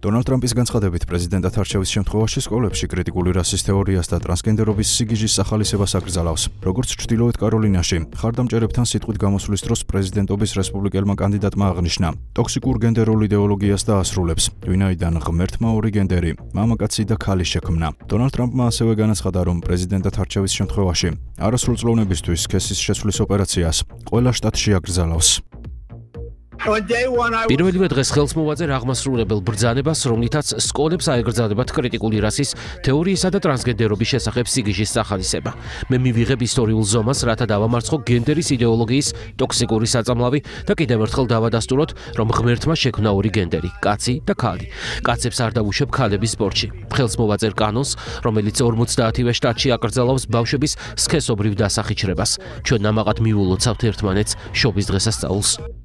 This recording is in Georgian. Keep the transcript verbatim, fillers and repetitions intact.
დონალდ ტრამპის განცხადებით პრეზიდენტად არჩევის შემთხვევაში სკოლებში კრიტიკული რასის თეორიას და ტრანსგენდერობის სიგიჟის სახალისებას აკრძალავს. როგორც ჩრდილოეთ კაროლინაში, მხარდამჭერებთან სიტყვით გამოსვლის დროს პრეზიდენტობის რესპუბლიკელმა კანდიდატმა აღნიშნა, ტოქსიკურ გენდერულ იდეოლოგიას დაასრულებს, ვინაიდან ღმერთმა ორი გენდერი, მამაკაცი და ქალი შექმნა. დონალდ ტრამპმა ასევე განაცხადა, რომ პრეზიდენტად არჩევის შემთხვევაში არასრულწლოვნებისთვის სქესის შეცვლის ოპერაციას ყველა შტატში აკრძალავს. პირველივე დღეს ხელს მოვაძე აღმასრულებელ ბრძანებას, რომლითაც სკოლებს აეგრძალებათ კრიტიკული რასის თეორიისა და ტრანსგენდერობის შესახებ სიგიჟის სახალისება. მე მივიღებ ისტორიულ ზომას, რათა დავამარცხო გენდერის იდეოლოგიის ტოქსიკური საწამლავი და კიდევ ერთხელ დავადასტუროთ, რომ ღმერთმა შექმნა ორი გენდერი, კაცი და ქალი. კაცებს არ დავუშვებ ქალების სპორტში. ხელს მოვაძერ კანონს, რომელიც ორმოცდაათივე შტატში აკრძალავს ბავშვების სქესობრივ დასახიჩრებას. ჩვენ ნამაყად მივულოცავთ ერთმანეთს შობის დღესასწაულს.